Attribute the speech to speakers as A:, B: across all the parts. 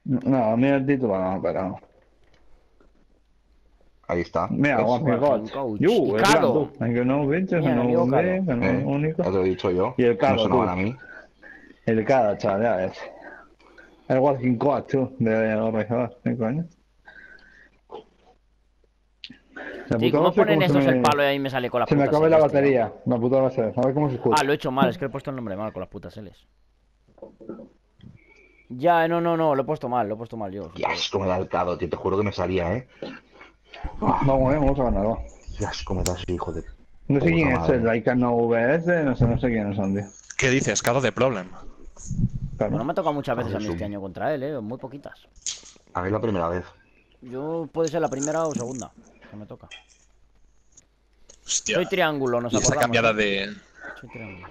A: No, mira el título, no, pero...
B: Ahí está,
A: Mira,
B: ¿ves?
A: One
C: Working
A: God.
C: Coach. Y
A: Yo, el plan,
C: Cado.
A: tú. Hay que no bichos, que
C: Mira, mi
A: no
C: amigo Cado.
A: bombé, que no
B: Ya
A: único.
B: te lo he dicho yo.
A: Y el
B: No
A: Cado,
B: sonaban
A: tú.
B: a mí.
A: El Cado, chaval, ya ves. El Walking God, tú. De organizador, ¿qué coño? La
C: Sí,
A: puta
C: ¿cómo
A: base,
C: ponen
A: ¿cómo
C: estos el palo y ahí me sale con las
A: se me
C: putas
A: acaba la
C: L's, tío?
A: batería? La puta base, a ver cómo se
C: Ah,
A: escucha.
C: lo he hecho mal, es que he puesto el nombre mal con las putas L's. Ya, no, lo he puesto mal, yo, sin
B: Qué
C: querer.
B: asco me da el cado, tío. Te juro que me salía, ¿eh?
A: Vamos a ganar, va.
B: Qué asco me da ese hijo de
A: No sé
B: puta
A: quién es el
B: madre.
A: Icano VS, no sé quiénes son, tío.
D: ¿Qué dices? Cado de Problem.
C: Pues no
A: Claro.
C: me ha tocado muchas veces a
B: Joder,
C: mí este año contra él, muy poquitas.
B: a mí es la primera vez.
C: Yo puede ser la primera o segunda que me toca.
D: Hostia.
C: Soy triángulo, nos
D: Y esta
C: acordamos,
D: cambiada de...
C: Soy triángulo.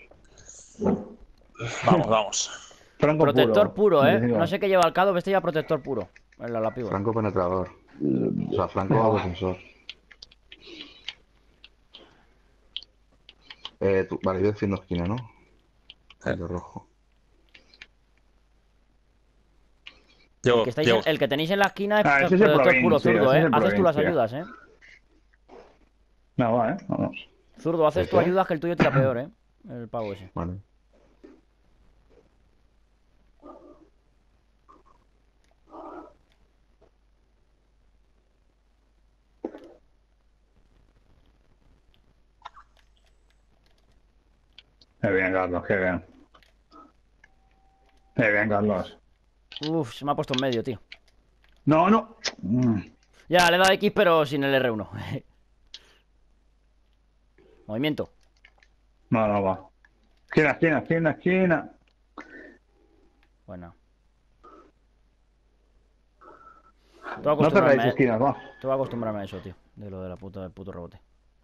D: Vamos, vamos.
A: Franco
C: Protector
A: puro,
C: puro, No
A: 25.
C: sé qué lleva el Cado, este ya protector puro. En la pivot.
B: Franco penetrador. O sea,
A: Venga,
B: Franco
A: va.
B: defensor. Vale, yo defiendo esquina, ¿no?
D: Eh,
B: El de rojo.
C: El que
D: Llego,
C: estáis
D: llego.
C: el que tenéis en la esquina es
A: Ah, ese es el
C: protector puro,
A: provincia,
C: zurdo,
A: ese es el
C: Haces tú las
A: provincia.
C: ayudas,
A: No, va, vamos.
C: Zurdo, haces tú
B: ¿Ese?
C: ayudas que el tuyo tira peor, El pavo ese.
B: Vale.
A: Qué bien, Carlos, qué bien. Qué bien, Carlos.
C: Uf, se me ha puesto en medio, tío.
A: No, no.
C: Ya, le he dado X, pero sin el R1. Movimiento.
A: No, no, va. Esquina, esquina, esquina, esquina.
C: Bueno. Tengo que
A: No cerráis
C: acostumbrarme,
A: esquinas, va.
C: Tengo que acostumbrarme a eso, tío. De lo de la puta, del puto rebote.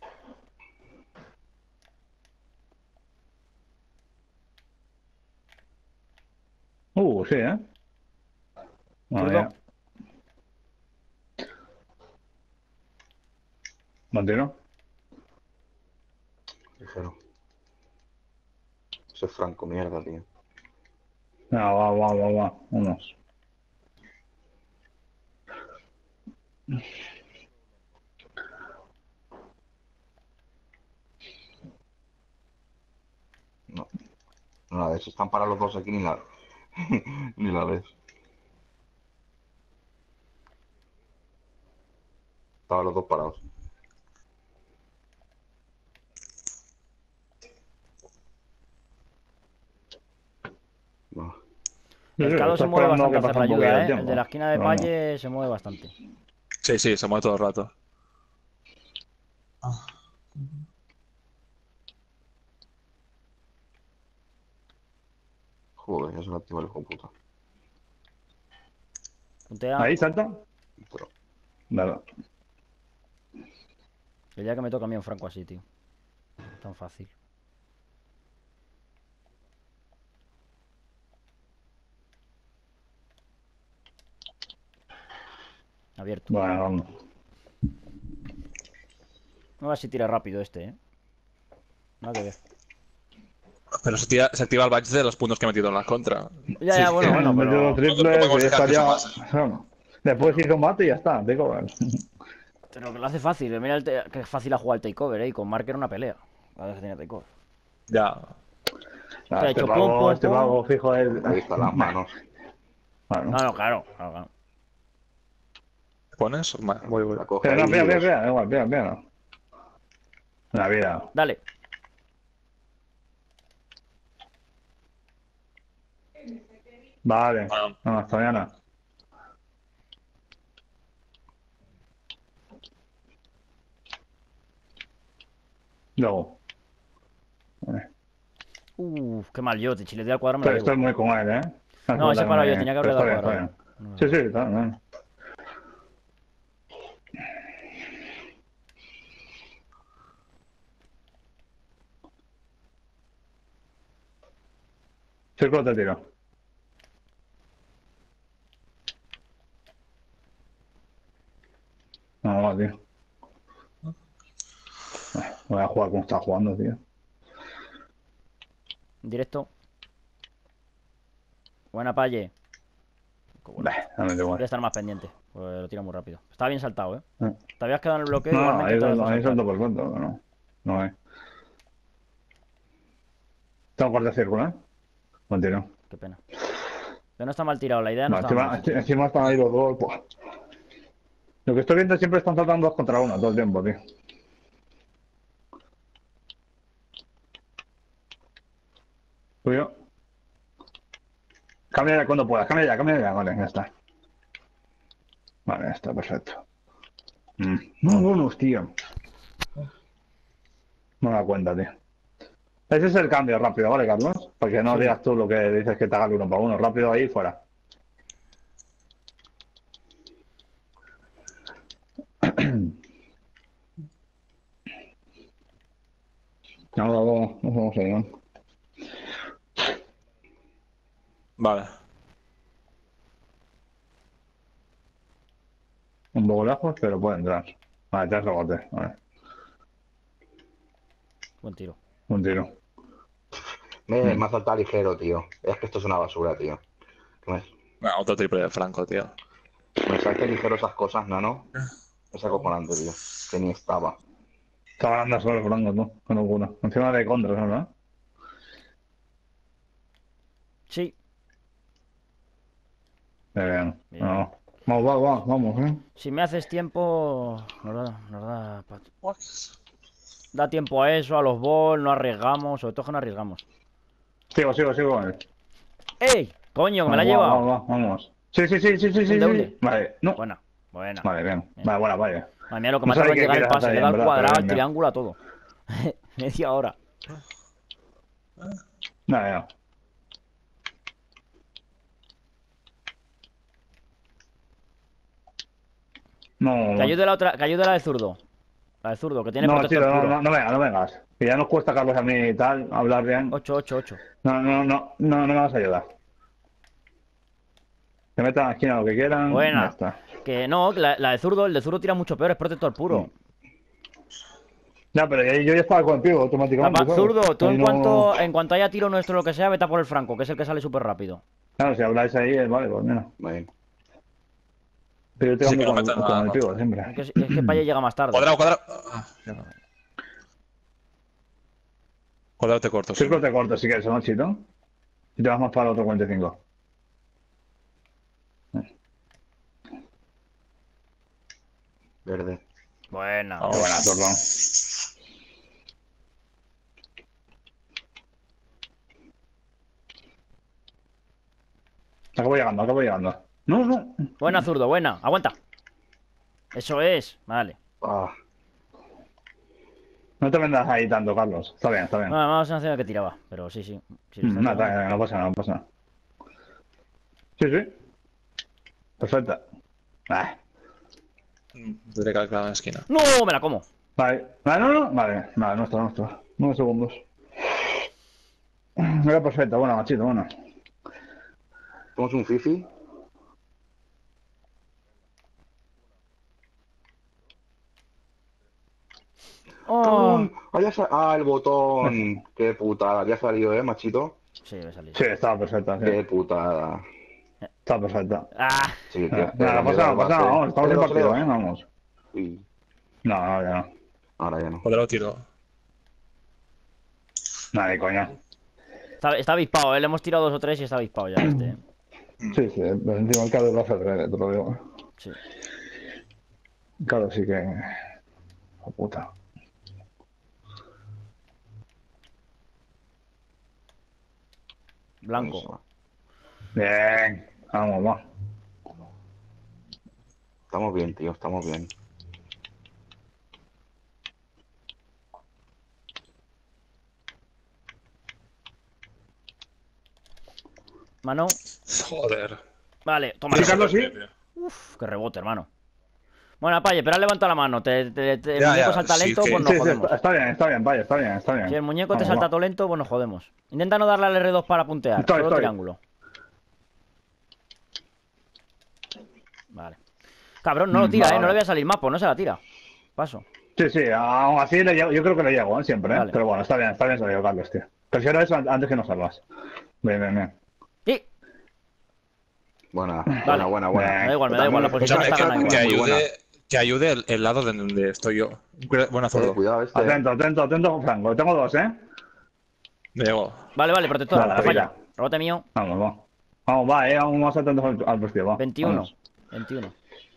A: Sí, ¿eh? Bueno,
C: Zurdo.
A: ya. Montero.
B: Ligero. Ese es Franco, mierda, tío.
A: No, va. Vamos.
B: No, no la ves. Están para los dos aquí ni la, ni la ves. Estaban los dos parados. No.
A: Sí,
C: El Cado se
A: está
C: mueve
A: esperando
C: bastante
A: que
C: a hacer
A: pase
C: la
A: un poquito
C: ayuda,
A: el
C: El de la
A: tiempo.
C: esquina de
A: Pero no.
C: Palle se mueve bastante.
D: Sí, sí, se mueve todo el rato.
B: Joder, ya se lo activa el hijo de puta.
C: Puntea.
A: Ahí, salta.
B: Pero,
A: Nada.
C: El día que me toca a mí un Franco así, tío. Tan fácil. Abierto.
A: Bueno, vamos.
C: No ver si tira rápido este, Nada que ver.
D: Pero se activa el badge de los puntos que he metido en la contra.
C: Ya,
D: Sí,
C: ya,
D: que
C: bueno,
A: Metió dos
C: pero...
D: no
A: triples y
D: podemos
A: ya
D: dejar que eso
A: estaría.
D: pase.
A: Bueno, después hizo un mate y ya está. Te cobran.
C: Pero que lo hace fácil. Mira que es fácil a jugar el takeover, Y con Mark era una pelea. La vez que tenía takeover.
D: Ya.
C: Te ha hecho pum, pum,
A: Este
C: pum.
A: pago fijo es.
B: ahí están las manos.
A: Bueno.
C: No, claro.
D: ¿Te pones? Voy.
B: La coge
A: Pero no,
B: ahí y los...
A: pega, igual, pega. La vida.
C: Dale.
A: Vale.
D: Bueno,
A: No, hasta mañana. Luego.
C: Qué mal yo. Si le doy al cuadro me la
A: Pero
C: llevo.
A: estoy muy con él, ¿eh? No hace
C: No,
A: falta
C: ese
A: que
C: paro yo. Tenía que
A: Pero
C: haberle
A: está
C: dado
A: bien,
C: al
A: está
C: cuadro,
A: bien. Sí, está bien. Círculo te tiro. No, va, tío. Voy a jugar como está jugando, tío.
C: Directo. Buena Palle.
A: No me da
C: Voy a
A: igual.
C: estar más pendiente, pues lo tira muy rápido. Está bien saltado, ¿eh?
A: Ah.
C: Te habías quedado en el bloqueo,
A: No,
C: igualmente
A: ahí
C: te lo dejo
A: ahí
C: saltar.
A: salto por cuento, no. No hay. Tengo corte circular. Continúo.
C: Qué pena. Pero no está mal tirado, la idea no
A: No,
C: está mal.
A: encima están ahí los dos. Buah. Lo que estoy viendo es siempre están saltando 2 contra 1 todo el tiempo, tío. Tuyo. Cambia ya cuando puedas, cambia ya. Vale, ya está. Vale, ya está, perfecto. No, bonus, tío. No me da cuenta, tío. Ese es el cambio rápido, ¿vale, Carlos? Porque no
C: Sí.
A: digas tú lo que dices que te haga el 1 para 1. Rápido ahí, fuera. Nos vamos ahí, ¿no?
D: Vale.
A: Un poco lejos, pero puede entrar. Vale, te has rebote. Vale,
C: Buen tiro.
A: un tiro.
B: Me ha saltado ligero, tío. Es que esto es una basura, tío. Que
D: Bueno, otro triple de Franco, tío.
B: me salte ligero esas cosas, ¿no? Es acojonante, tío. Que ni estaba.
A: Estaba andando solo el Franco, tú. Con locura. Encima de contras, ¿no?
C: Sí.
A: Bien.
C: Bien.
A: No. Vamos,
C: Si me haces tiempo, da tiempo a eso, a los balls, no arriesgamos, sobre todo que no arriesgamos.
A: Sigo con él.
C: ¡Ey! Coño, que me la ha llevado.
A: Vamos. Sí.
C: Hunde.
A: Vale, no.
C: Buena.
A: Vale, bien. Vale, buena, vaya.
C: Madre mía, lo que
A: No
C: me ha tardado en
A: sabe qué
C: llegar el
A: quieres
C: pase,
A: hacer
C: le da
A: bien,
C: al
A: ¿verdad?
C: cuadrado,
A: Pero
C: al
A: bien.
C: triángulo, a todo. Media hora.
A: No. No.
C: Que ayude la otra, que ayude la de zurdo. La de zurdo, que tiene
A: No,
C: protector
A: tío,
C: puro.
A: no vengas. Que ya nos cuesta, Carlos, a mí y tal, hablar bien.
C: 8.
A: No me vas a ayudar. Que metan a la esquina lo que quieran.
C: Buena.
A: Ya está.
C: Que no, que la de zurdo, el de zurdo tira mucho peor, es protector puro.
A: Ya, pero yo ya estaba con el pivo automáticamente. ¿sabes?
C: Zurdo, tú
A: Ahí
C: en cuanto haya tiro nuestro lo que sea, vete a por el Franco, que es el que sale súper rápido.
A: Claro, si habláis ahí, vale, pues mira.
B: Vale.
A: Pero yo te
D: Sí, que
A: ando
D: no metan
A: con
D: nada,
A: el
D: ¿no?
A: pivo siempre.
C: Es que Paye llega más tarde.
D: Cuadrado. Cuadrado te corto, sí.
A: Círculo te corto si quieres, ¿no, Chito? Y te vas más para el otro 45.
B: Verde.
C: Buena.
D: Vamos.
A: Buena, Tordón. Acabo llegando. No.
C: Buena, zurdo, buena. Aguanta. Eso es. Vale.
B: Ah,
A: No te vendas ahí tanto, Carlos. Está bien.
C: Bueno, vamos a hacer que tiraba. Pero sí. Sí, lo está
A: No,
C: tirando.
A: no pasa nada. Sí. Perfecto.
D: Tendré que calcular en la esquina.
C: ¡No! Me la como.
A: Vale. No. Vale, nada, nuestro. 9 segundos. Era perfecto, bueno, machito, bueno.
B: ¿somos un fifi?
C: Oh.
B: El botón. Qué putada. Había salido, machito.
C: Sí, me salí.
A: Sí, estaba perfecta, sí.
B: Qué putada.
A: Estaba perfecta.
C: Ah,
B: Sí, tío.
A: Nada, pasa nada, vamos, estamos en partido, vamos.
B: Uy,
A: No, ya no.
B: ahora ya no.
D: Cuadrado tiro.
A: Nada, de coña.
C: está avispado, le hemos tirado 2 o 3 y está avispado ya este.
A: Sí, pero encima el Carlos lo hace adrede, te lo digo.
C: Sí.
A: Claro, sí que... Oh, puta.
C: Blanco.
A: Bien. Vamos, va.
B: Estamos bien, tío, estamos bien.
C: Mano.
D: Joder.
C: Vale, toma.
A: Sí, Carlos, sí.
C: Uf, qué rebote, hermano. Bueno, Paye, pero has levantado la mano. El
D: Ya,
C: muñeco
D: ya,
C: salta
D: sí,
C: lento,
D: que-
C: pues nos
A: Sí,
C: jodemos.
A: está bien, vaya, está bien.
C: Si el muñeco te
A: Vamos,
C: salta
A: va.
C: todo lento, pues nos jodemos. Intenta no darle al R2 para puntear.
A: Estoy.
C: Solo triángulo. Vale. Cabrón, no lo tira,
A: vale.
C: no le voy a salir más, pues no se la tira. Paso.
A: Sí, aún así yo creo que le llego, siempre,
C: Vale.
A: Pero bueno, está bien salido, Carlos, tío. Prefiero eso antes que no salvas. Bien.
C: ¡Y!
B: Buena,
C: Vale.
B: buena.
C: Me da igual, la
B: También
C: posición
B: esta
C: está
B: también
C: ganada
B: es
C: igual.
B: muy buena.
D: que ayude el lado de donde estoy yo. Buena zurdo.
B: Cuidado este.
A: Atento, Franco. Tengo dos, ¿eh?
D: Me llego.
C: Vale, protector.
A: Nada,
C: Falla.
A: vida.
C: Rebote mío.
A: Vamos, va. Vamos, va, vamos atentos al partido, va.
C: 21.
A: Vamos.
C: 21.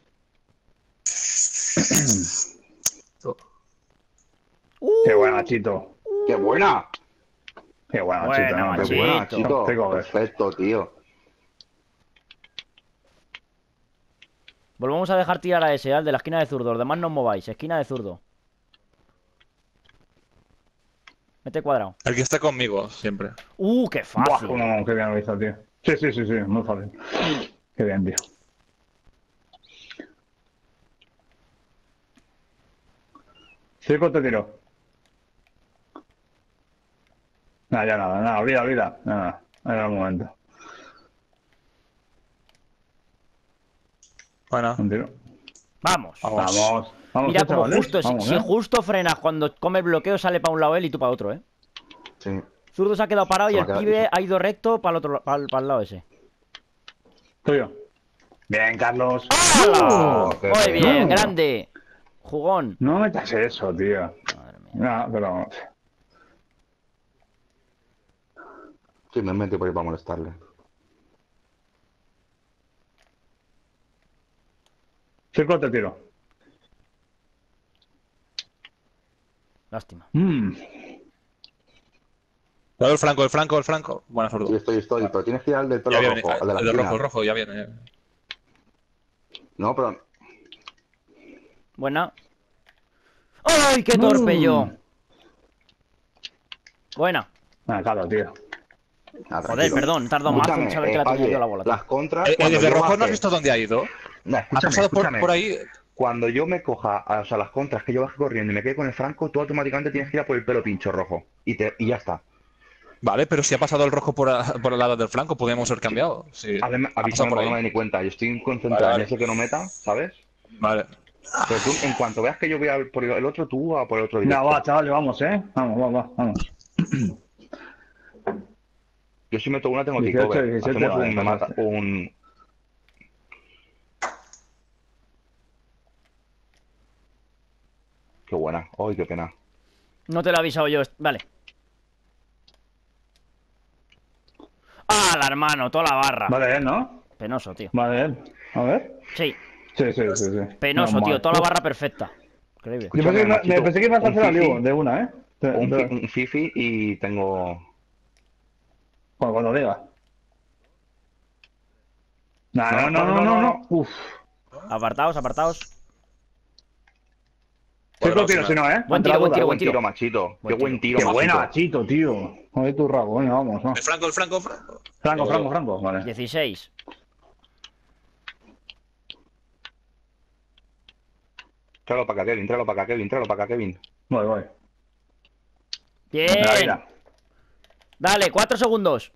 A: Qué buena, Chito.
B: ¡Qué buena!
A: Qué buena,
C: Buena,
A: Chito. ¿no?
B: ¡Qué
C: Machito.
B: buena, Chito!
A: Tengo que ver.
B: Perfecto, tío.
C: Volvemos a dejar tirar a ese, al de la esquina de zurdo. Los demás no os mováis. Esquina de zurdo. Mete cuadrado.
D: El que está conmigo, siempre.
C: Qué
A: Buah,
C: fácil.
A: no, qué bien lo hizo, tío. Sí, muy fácil. Qué bien, tío. Circo te tiro. Nada, ya nada, olvida. Nada, era el momento.
D: Bueno,
A: Un tiro.
C: Vamos.
A: Vamos.
C: Mira como
A: chavales.
C: justo,
A: Vamos,
C: si justo frenas cuando come el bloqueo, sale para un lado él y tú para otro, ¿eh?
B: Sí.
C: Zurdo se ha quedado parado y
B: Se
C: el
B: va a quedar-
C: pibe ha ido recto para el otro para el lado ese.
A: Tuyo. Bien, Carlos.
C: ¡Hala!
B: qué
C: Muy
B: bien.
C: bien, grande. Jugón.
A: No metas eso, tío.
C: Madre mía.
A: No, pero...
B: Sí, me metí por ahí para molestarle.
A: Circo te tiro.
C: Lástima.
D: dado el flanco. Buena zurdo.
B: Sí, estoy. Pero tienes que ir al del pelo
D: Ya viene.
B: rojo, al de la
D: El de
B: esquina.
D: rojo, ya viene.
B: No, pero...
C: Buena. ¡Ay, qué torpe yo! Buena.
A: Ah, claro, tío.
B: Ah,
C: Joder,
B: tranquilo.
C: perdón, tardó más en
B: Escúchame,
C: saber que la tenía
B: Palle,
C: yo la bola. tío.
B: Las contras...
D: El
B: cuando
D: de
B: yo
D: rojo no
B: baje-
D: has visto dónde ha ido.
B: No,
D: Ha
B: escúchame,
D: pasado
B: escúchame.
D: por ahí.
B: Cuando yo me coja, o sea, las contras que yo baje corriendo y me quede con el franco, tú automáticamente tienes que ir a por el pelo pincho rojo. Y ya está.
D: Vale, pero si ha pasado el rojo por el lado del flanco, podríamos haber cambiado. Sí.
B: Avísame
D: Ha pasado
B: porque
D: por
B: no me
D: ahí.
B: doy ni cuenta. Yo estoy concentrado
D: Vale.
B: en ese que no meta, ¿sabes?
D: Vale.
B: Pero tú, en cuanto veas que yo voy a por el otro, tú a por el otro
A: No,
B: directo.
A: va, chavales, vamos, vamos.
B: Yo si meto una tengo
A: 18,
B: takeover.
A: 17,
B: Hacemos
A: vale,
B: un, me mata,
A: fantástico.
B: un... Qué buena. Ay, qué pena.
C: No te lo he avisado yo. Vale. ¡Hala, hermano! Toda la barra.
A: Vale, ¿no?
C: Penoso, tío.
A: Vale, a ver.
C: Sí.
A: Sí.
C: Penoso,
A: Normal.
C: tío. Toda la barra perfecta. Increíble.
A: Yo pensé que,
B: Machito,
A: me pensé que ibas a
B: un
A: hacer
B: fifi.
A: algo de una, ¿eh?
B: Un fifi y tengo...
A: Cuando diga. No. Uf.
C: Apartaos.
A: Circo tiro, si no, ¿eh?
C: Buen tiro,
A: Entrada,
C: buen tiro.
B: Machito.
C: Buen
B: Qué buen tiro,
A: Qué
B: Machito.
A: buena, Chito, tío. Joder, tu rabo, venga, vamos.
D: El flanco.
A: Franco. Vale.
C: 16.
B: Tráelo para acá, Kevin.
A: Voy.
C: Bien.
A: Mira.
C: Dale, 4 segundos.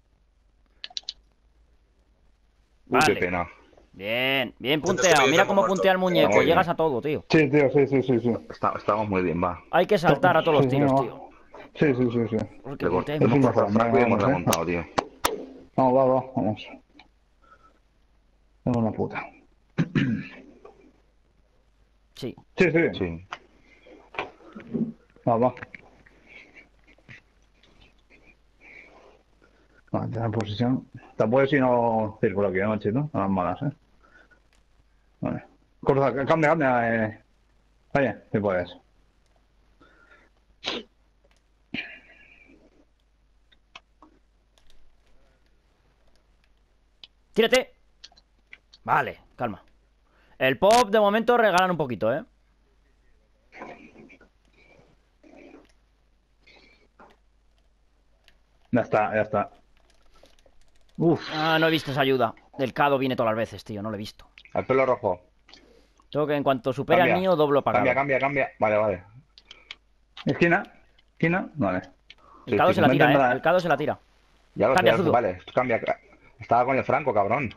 B: Uy,
C: Vale.
B: qué pena.
C: Bien punteado. Mira cómo puntea el muñeco.
B: Muy bien.
C: Llegas a todo, tío.
A: Sí, tío, sí.
B: Estamos muy bien, va.
C: Hay que saltar a todos los
A: Sí,
C: tiros,
A: no.
C: tío.
A: Sí.
C: Porque
B: Le
C: puntea
B: hemos
A: un
B: forzado al Franco y hemos
A: vamos,
B: remontado, tío.
A: Vamos. Tengo una puta.
C: Sí.
A: Sí.
B: Sí.
A: Va. Vale, tener posición. Te puedes ir no círculo aquí, ¿no, Chito? A las malas, ¿eh? Vale. Corta, cambia, Oye, si puedes.
C: Tírate. Vale, calma. El pop de momento regalan un poquito, ¿eh?
A: Ya está. Uf.
C: Ah, no he visto esa ayuda. El Cado viene todas las veces, tío. No lo he visto.
B: Al pelo rojo.
C: Tengo que en cuanto supere al
B: Cambia.
C: mío, doblo para Cado.
B: Cambia. Vale.
A: Esquina. Vale.
C: El Cado
B: Sí,
C: se la
A: no
C: tira,
A: entiendo
C: ¿eh?
A: nada.
C: El Cado se la tira.
B: Ya lo
C: Cambia,
B: sé,
C: Zudu.
B: vale. Cambia. Estaba con el Franco, cabrón.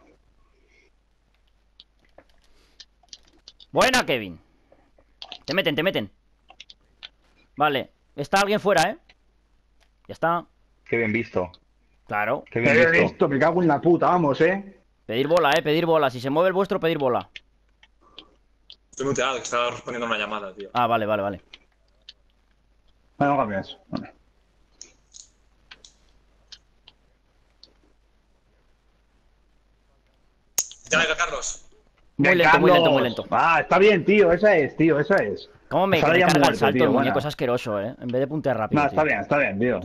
C: Buena, Kevin. Te meten. Vale. Está alguien fuera, ¿eh? Ya está.
B: Qué bien visto.
C: Claro.
B: Qué
A: Qué
B: bien
A: bien
B: visto.
A: visto, me cago en la puta, vamos,
C: Pedir bola, pedir bola. Si se mueve el vuestro, pedir bola.
D: Estoy muteado, que estaba respondiendo a una llamada, tío.
C: Ah, vale, vale, vale.
A: Bueno, no cambies. Vale.
D: Ya venga, Carlos.
C: Muy
A: Bien,
C: lento, muy lento, muy
A: Carlos.
C: lento.
A: Ah, está bien, tío. Esa es, tío. Esa es.
C: ¿Cómo me,
A: Pues ahora
C: me
A: ya
C: carga el
A: muerto,
C: salto
A: tío,
C: el muñeco?
A: buena.
C: Es asqueroso, En vez de puntear rápido,
A: No,
C: tío.
A: está bien, tío.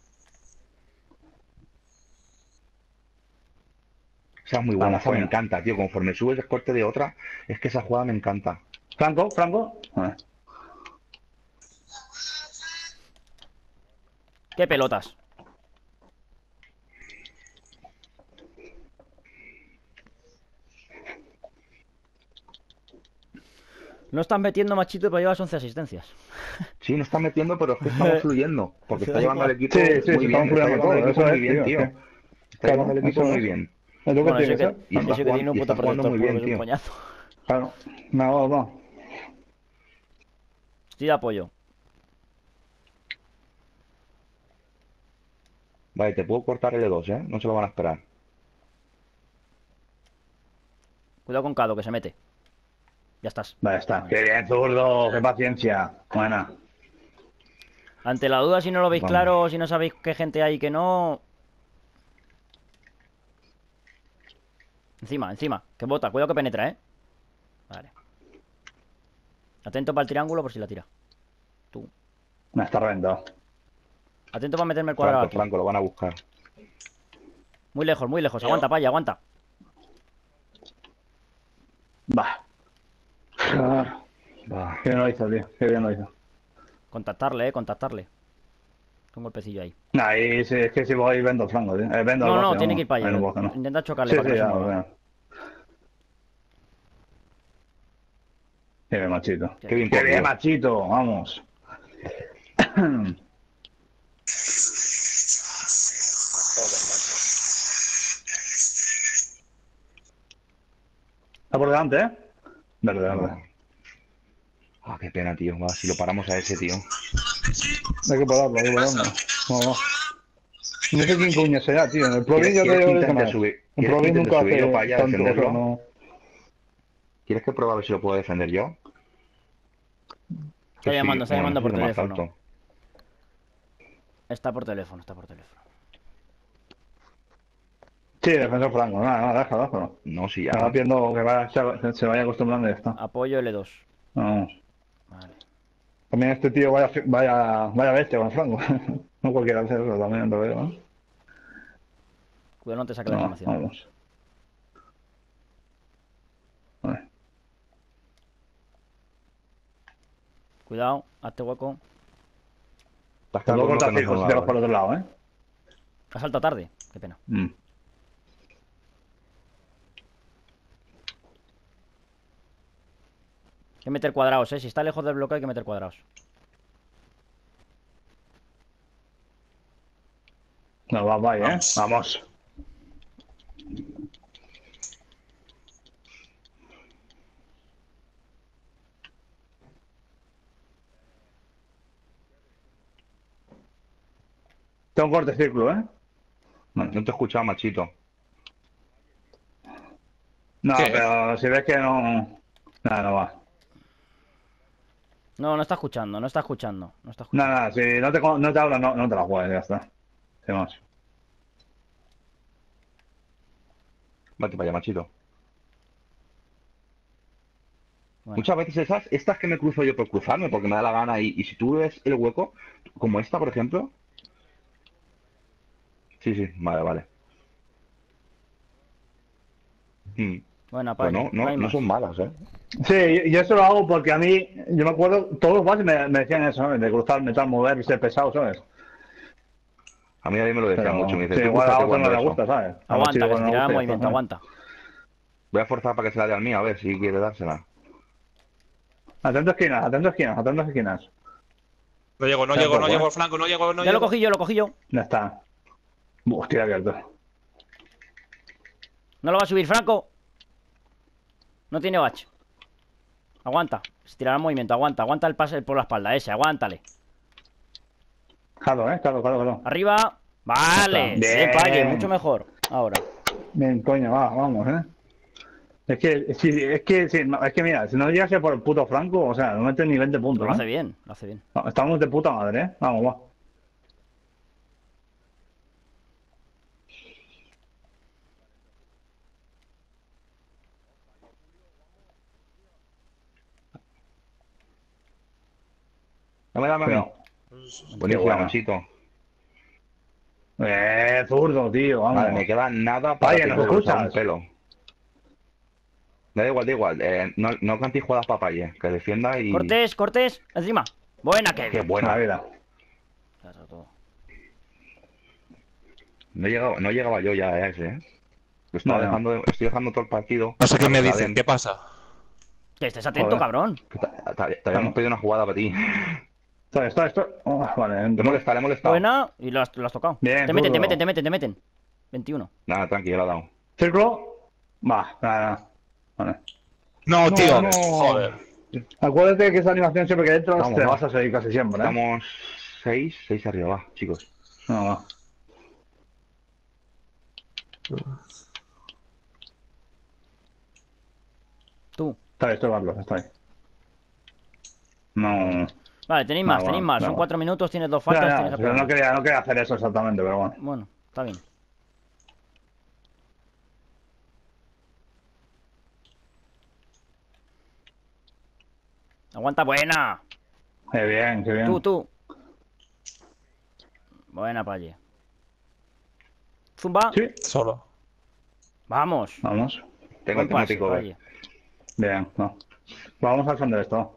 B: Esa es muy buena,
A: Vamos,
B: esa me
A: coño.
B: encanta, tío. Conforme subes el corte de otra, es que esa jugada me encanta.
A: Franco, Franco. Ah.
C: ¿Qué pelotas? No estás metiendo, machito, pero llevas 11 asistencias.
B: Sí, no está metiendo, pero es que estamos fluyendo. Porque está
C: Da
B: llevando al
C: igual.
B: equipo
A: Sí, sí,
B: muy
A: se
B: bien.
A: están
B: Está
A: fluyendo
B: llevando al
A: todo.
B: equipo
A: Eso
B: muy
A: es,
B: bien,
A: tío.
B: tío. Está
A: Claro,
B: llevando al equipo
A: eso
B: muy
A: es.
B: bien.
A: Es lo que
C: Bueno,
A: tiene
C: eso
A: que
C: que,
A: ser.
B: Y está
C: eso que tiene un
B: y
C: puto
B: está jugando
C: protector,
B: muy
C: por lo
B: bien,
C: que es un
B: tío.
C: coñazo.
A: Claro. No, no.
C: Estoy de apoyo.
B: Vale, te puedo cortar L2, ¿eh? No se lo van a esperar.
C: Cuidado con Cado, que se mete. Ya estás.
A: Vale, está. Qué bien, zurdo. Qué paciencia. Buena.
C: Ante la duda, si no lo veis
B: Vamos.
C: claro, si no sabéis qué gente hay y que no... Encima, encima. Que bota. Cuidado que penetra, Vale. Atento para el triángulo por si la tira. Tú.
A: No, está reventado.
C: Atento para meterme el cuadrado
B: Franco,
C: aquí.
B: Franco, lo van a buscar.
C: Muy lejos, muy lejos. Aguanta, paya, aguanta.
A: Va. Ah,
B: Va.
A: qué bien lo hizo, tío. Qué bien lo hizo.
C: Contactarle, contactarle. Un golpecillo ahí.
A: Nah, y si, es que si voy vendo Franco, tío. Vendo
C: No,
A: al
C: no,
A: base,
C: tiene
A: vamos.
C: que ir para
A: Ahí
C: allá.
A: no puedo, no.
C: Intenta chocarle
A: Sí,
C: para
A: sí,
C: que no
A: ya
C: se
A: lo
C: mueva.
A: veo. Qué bien, machito.
C: Qué
B: Qué bien,
A: Qué bien,
B: corrido.
A: machito. Vamos. Está por delante, ¿eh? Verde, verde.
B: No. Ah, qué pena, tío. Va, si lo paramos a ese, tío.
A: Hay que pararlo, hay que pararlo. Vamos. No sé quién coño será, tío. En el Pro
B: ¿Quieres,
A: ya te
B: quieres que
A: digo que no
B: intente
A: es.
B: subir?
A: En
B: ¿Quieres
A: Pro
B: que intente
A: nunca
B: subir yo para
A: hace
B: allá a
A: tanto, o sea,
B: defenderlo?
A: no...
B: ¿Quieres que pruebe a ver si lo puedo defender yo?
C: Está llamando, está llamando por
B: necesito más
C: teléfono.
B: alto.
C: Está por teléfono, está por teléfono.
A: Sí, defensor franco. Nada, nada, déjalo.
B: No, sí, ya.
A: Ahora viendo que se vaya acostumbrando y ya está.
C: Apoyo L2.
A: Vamos.
C: Vale.
A: También este tío vaya bestia con Franco. No cualquiera hace eso, también lo veo, ¿no?
C: Cuidado, no te saque la
A: No,
C: animación.
A: vamos. Vale.
C: Cuidado, hazte hueco.
B: Estás
A: Te puedo
B: calculando
A: cortar
B: que no
A: fijo
B: son
A: si te vas
B: nada,
A: por
B: ¿eh?
A: otro lado, ¿eh?
C: Ha saltado tarde. Qué pena. Hay que meter cuadrados, Si está lejos del bloque hay que meter cuadrados.
A: No, va, ¿eh? Vamos. Tengo un corte círculo, ¿eh?
B: No te he escuchado, machito.
A: No,
D: ¿Qué?
A: pero si ves que no... Nada, no va.
C: No, no está escuchando, no está escuchando. No está escuchando.
A: Nada, si no te habla, no te la juegues, ya está. Sí, vamos.
B: Vete para allá, machito.
C: Bueno,
B: Muchas veces estas que me cruzo yo por cruzarme, porque me da la gana, y si tú ves el hueco, como esta, por ejemplo. Sí, vale.
C: buena,
B: Pues
C: paya.
B: no
C: hay
B: son
C: más.
B: malas, ¿eh?
A: Sí, yo eso lo hago porque a mí, yo me acuerdo, todos los bases me decían eso, ¿sabes? De cruzarme, tal, mover y ser pesado, ¿sabes?
B: A mí nadie me lo decía
A: Pero,
B: mucho. Me dice,
A: sí,
B: tú
A: igual a
B: crúzate
A: otro
B: cuando
A: no le
B: eso.
A: gusta, ¿sabes? A
C: Aguanta,
A: los chicos
C: que se
A: no les
C: tirará
A: gusta,
C: movimiento,
A: ¿sabes?
C: aguanta.
B: Voy a forzar para que se la dé al mío, a ver si quiere dársela.
A: Atento a esquinas.
D: No llego, no
A: Tampoco,
D: llego, no
A: ¿eh?
D: llego, Franco, no llego, no
C: Ya lo
D: llego.
C: cogí yo.
A: Ya está. Hostia, abierto.
C: No lo va a subir, Franco. No tiene bach. Aguanta. Se tirará el movimiento, aguanta el pase por la espalda ese, aguántale.
A: Claro.
C: Arriba. Vale.
A: Bien.
C: Paye, mucho mejor. Ahora.
A: Bien, coño, va, vamos, Es que mira, si no llegase por el puto Franco, o sea, no metes ni 20
C: Pero
A: puntos,
C: lo hace bien, lo hace bien.
A: No, estamos de puta madre, Vamos, va.
B: Dame a mí.
A: Cuidado. Qué
B: Buenísimo,
A: bueno.
B: Machito.
A: Zurdo, tío,
B: Vale,
A: vamos.
B: me queda nada para
A: Oye, ¿nos
B: takeover, o sea, un
A: escuchas?
B: pelo. Da igual, da igual. No cantéis jugadas papaye, que defienda y...
C: Cortés, Cortés, encima. Buena,
B: Qué
C: Kevin.
B: buena.
A: La vida.
C: Claro, todo.
B: No llegaba yo ya a ese, ¿eh?
A: No.
B: Estoy dejando todo el partido.
D: No sé qué
B: para
D: me
B: que la
D: dicen.
B: den.
D: ¿Qué pasa?
C: Que estés atento,
A: Joder.
C: cabrón.
B: Que te habíamos pedido una jugada para ti.
A: Esto. Oh, vale,
B: Le he
A: entro.
B: molestado, le he molestado.
C: Buena, y lo has tocado.
A: Bien,
C: Te meten, te
A: zurdo.
C: meten, te meten, te meten. 21.
B: Nada, tranquilo, lo ha dado.
A: Círculo. Va, nada. Vale.
D: No,
A: No,
D: tío.
A: no.
D: Joder.
A: Acuérdate que esa animación siempre que entras
B: Vamos,
A: te
B: va.
A: vas a seguir casi siempre,
B: Estamos 6 arriba, va, chicos.
A: No, va.
C: Tú.
A: Está ahí, estoy Carlos, está ahí. No.
C: Vale, tenéis
A: No,
C: más, tenéis
A: bueno,
C: más.
A: no,
C: Son
A: bueno.
C: 4 minutos, tienes 2
A: Ya,
C: faltas,
A: ya,
C: tienes a
A: pero
C: pegar.
A: no quería hacer eso exactamente, pero bueno.
C: Bueno, está bien. Aguanta, buena.
A: Qué bien, qué bien.
C: Tú. Buena, Palle. Zumba.
A: Sí,
D: Solo.
C: Vamos.
A: vamos.
B: Tengo
C: Buen pase,
B: takeover.
C: Palle.
A: Bien, no. Vamos al defender esto.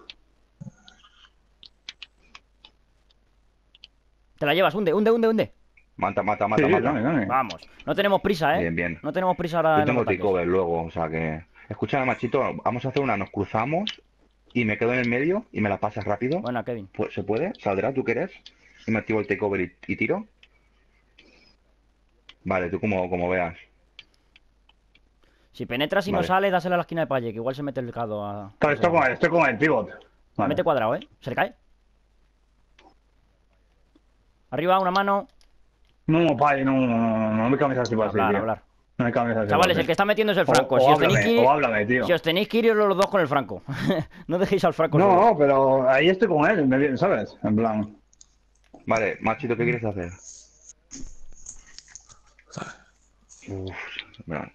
C: Te la llevas, hunde.
B: Mata, mata,
A: Sí,
B: mata, mata.
A: dame.
C: Vamos. No tenemos prisa,
B: Bien, bien.
C: No tenemos prisa ahora
B: Yo
C: en los
B: tengo
C: ataques.
B: takeover luego, o sea que... Escúchame, Machito, vamos a hacer una, nos cruzamos y me quedo en el medio y me la pasas rápido.
C: Buena, Kevin.
B: ¿Se puede? ¿Saldrá? ¿Tú quieres? Y me activo el takeover y tiro. Vale, tú como veas.
C: Si penetras y no
B: Vale.
C: sale, dásela a la esquina de Palle, que igual se mete el cado a...
A: Estoy con el pivot. Vale.
C: Mete cuadrado, Se le cae. Arriba, una mano.
A: No, pay, no me cambies así para así, tío.
C: Hablar.
A: No me cambies así.
C: Chavales,
A: para
C: el que
A: así.
C: está metiendo es el Franco.
A: O
C: Si os tenéis
A: háblame,
C: que ir...
A: o háblame, tío.
C: Si os tenéis que ir los dos con el Franco. No dejéis al Franco solo.
A: No, pero ahí estoy con él, ¿sabes? En plan.
B: Vale, Machito, ¿qué quieres hacer? Uf, vale.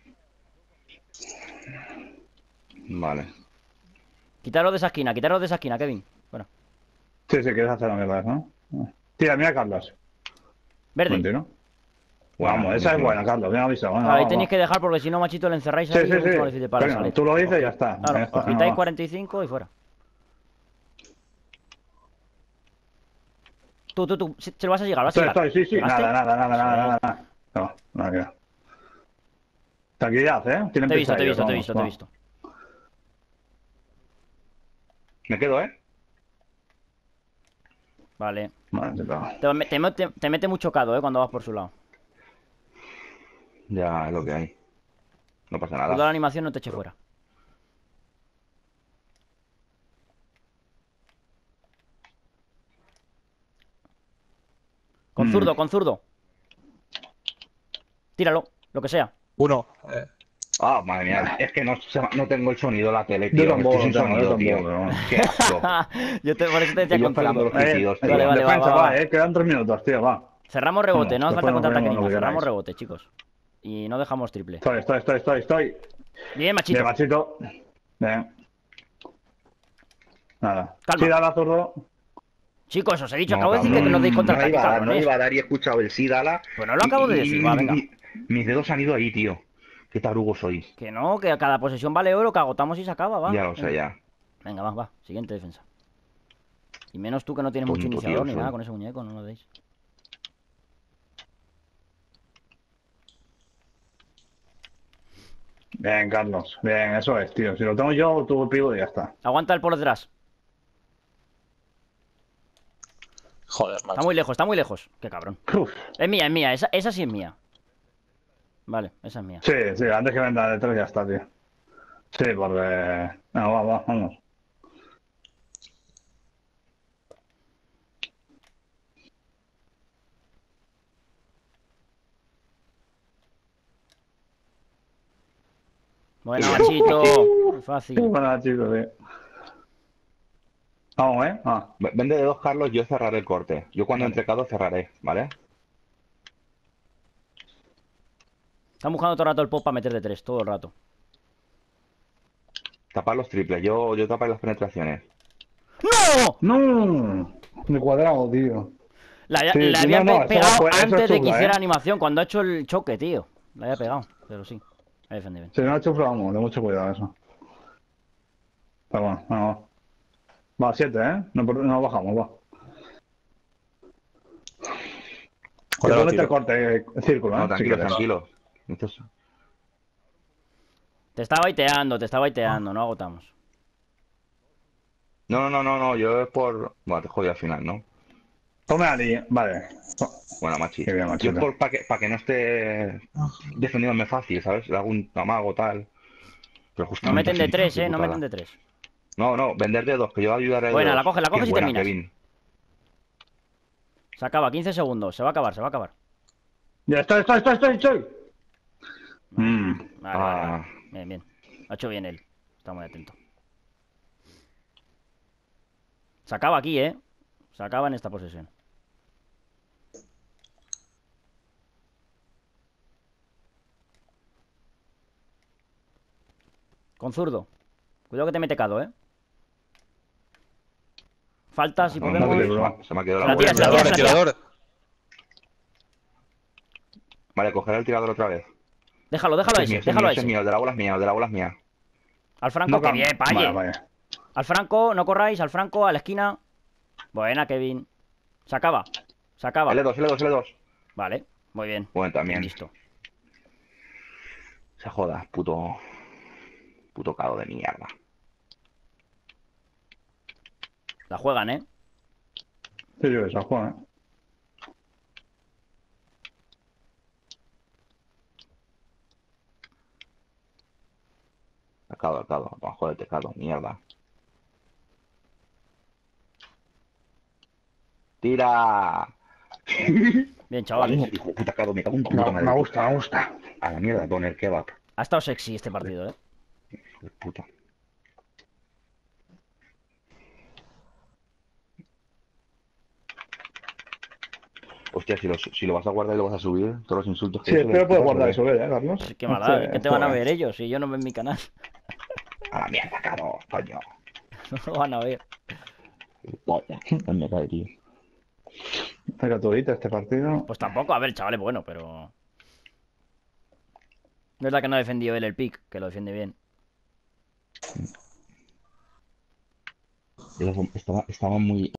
B: Vale.
C: Quitaros de esa esquina, Kevin. Bueno.
A: Sí, quieres hacerlo, me parece, ¿no? Tira, mira, Carlos.
C: Verde.
A: Mentira.
B: Buena,
A: Vamos, esa es
B: buenísima.
A: buena, Carlos. Bien avisado. Bueno,
C: Ahí
A: va,
C: tenéis
A: va.
C: que dejar porque si no, Machito, le encerráis
A: Sí,
C: ahí y
A: sí,
C: es mucho
A: sí.
C: más difícil para
A: Coño,
C: salir.
A: tú lo dices y ya está.
C: Claro,
A: Ya está,
C: os quitáis
A: venga, va.
C: 45 y fuera. Tú. Se lo vas a llegar, vas a llegar.
A: Sí.
C: ¿Llegaste?
A: Nada. No, nada. Tranquilidad, Tienen
C: Te he visto,
A: prisa ellos,
C: te he
A: vamos,
C: visto.
B: Me quedo, ¿eh?
C: Vale.
A: Vale, te pego.
C: Te mete mucho cado, cuando vas por su lado.
B: Ya es lo que hay. No pasa
C: Toda la
B: nada.
C: animación no te eche fuera. Con zurdo. Tíralo, lo que sea.
D: Uno.
B: Ah, madre mía, es que no tengo el sonido de la tele, tío.
A: Yo tampoco
B: Estoy sin
A: lo tengo, yo
B: sonido, tío.
A: tampoco, pero bueno.
B: Qué asco.
C: Por eso te decía
B: Y yo
C: con
B: esperando
C: zurdo.
B: los pitidos, tío.
C: Vale,
A: Defensa,
C: va.
A: quedan 3 minutos, tío, va.
C: Cerramos rebote, no hace falta
A: después nos
C: contraataque
A: vemos
C: ni
A: lo
C: nada.
A: que
C: Cerramos
A: queráis.
C: rebote, chicos. Y no dejamos triple.
A: Estoy.
C: Bien, Machito.
A: Bien, machito. Bien. Nada.
C: Calma.
A: Sí, dale a zurdo.
C: Chicos, os he dicho,
B: No,
C: acabo de decir que no deis
B: no
C: contraataque,
B: iba a dar, no
C: cabrones.
B: iba a dar y he escuchado el sí, dala.
C: Pues no lo acabo de decir, va, venga.
B: Mis dedos han ido ahí, tío. Qué tarugo soy.
C: Que no, que cada posesión vale oro, que agotamos y se acaba, va.
B: Ya lo sé, ya.
C: Venga, va. Siguiente defensa. Y menos tú que no tienes mucho
B: Tonto,
C: iniciador
B: tío,
C: ni
B: soy.
C: nada con ese muñeco, no lo deis.
A: Bien, Carlos. Bien, eso es, tío. Si lo tengo yo, tú pivo y ya está.
C: Aguanta el por detrás.
D: Joder,
C: Está
D: macho.
C: muy lejos. Qué cabrón.
A: Uf.
C: Es mía. Esa sí es mía. Vale, esa es mía.
A: Sí, antes que venda de 3 ya está, tío. Sí, porque... No, vamos.
C: Bueno, machito. Muy
A: Qué
C: fácil.
A: buena, chicos, Vamos, Ah,
B: Vende de dos, Carlos, yo cerraré el corte. Yo cuando
C: Vale.
B: entre cada dos cerraré, ¿vale?
C: Están buscando todo el rato el pop para meter de 3, todo el rato.
B: Tapar los triples, yo taparé las penetraciones.
C: ¡No!
A: no, de cuadrado, tío.
C: Le
A: Sí, sí,
C: había
A: no, eso
C: pegado
A: fue- eso es
C: antes de que
A: chufla,
C: hiciera animación, cuando ha hecho el choque, tío. Le había pegado, pero sí. Ahí defendí bien.
A: Si no chufla, vamos, de mucho cuidado eso. Pero bueno, vamos. Va, 7, No bajamos, va. Que puedo
D: Cuadrado
A: meter
D: tiro.
A: corte, círculo,
B: No,
A: si
B: tranquilo,
A: quieres.
B: tranquilo. Entonces,
C: Te está baiteando, no agotamos.
B: no, yo es por... Bueno, te jodí al final, ¿no?
A: Tome Ali, vale.
B: Bueno, machi.
A: Qué bien,
B: Yo es
A: machito.
B: por para que no esté defendiéndome fácil, ¿sabes? Le hago un amago tal. Pero
C: No
B: justamente
C: meten de
B: así,
C: 3,
B: qué
C: no meten
B: putada.
C: de 3.
B: No, vender de dos, que yo ayudaré de
C: Buena,
B: dos.
C: la
B: Qué
C: coges y
B: buena,
C: terminas.
B: Kevin.
C: Se acaba, 15 segundos. Se va a acabar, se va a acabar.
A: Ya, estoy. Mm.
C: Vale. Bien, bien. Ha hecho bien él. Está muy atento. Se acaba aquí, ¿eh? Se acaba en esta posesión. Con zurdo. Cuidado que te mete cado, ¿eh? Falta, si
B: No,
C: podemos.
B: se me ha quedado
C: Se
B: la
C: la tira,
B: bola.
C: se la tira,
D: Tirador,
C: se la tira.
D: tirador.
B: Vale, cogeré el tirador otra vez.
C: Déjalo
B: Ese
C: a
B: es mío,
C: ese,
B: ese es
C: déjalo
B: mío,
C: a
B: ese es
C: ese.
B: mío. El de la bola es mío, el de la bola es mía.
C: Al Franco,
A: No,
C: que bien, paye.
A: Vale.
C: Al Franco, no corráis, al Franco, a la esquina. Buena, Kevin. Se acaba. Se acaba.
B: L2.
C: Vale, muy bien.
B: Bueno, también.
C: Listo.
B: Se joda, puto cago de mierda.
C: La juegan, ¿eh?
A: Sí, yo esa juega,
B: Cado, jódete, cado, mierda. ¡Tira!
C: Bien,
B: A la
C: chavales.
B: mierda, hijo de puta, cado, me cago en tu puta
A: No,
B: madre.
A: me gusta.
B: A la mierda con el kebab.
C: Ha estado sexy este partido, ¿eh?
B: Hijo de puta. Hostia, si lo vas a guardar y lo vas a subir, todos los insultos que
A: Sí,
B: he hecho,
A: espero puedo guardar
B: eso.
A: eso, Carlos?
C: Sí, qué maldad. ¿Qué te van a ver ellos si yo no veo en mi canal?
B: A la mierda, cado, coño.
C: No lo van a ver.
B: Polla, no me cae, tío.
A: Venga, tú ahorita este partido.
C: Pues tampoco, a ver, chavales, bueno, pero. No es la que no ha defendido él el pick, que lo defiende bien.
B: Estaba muy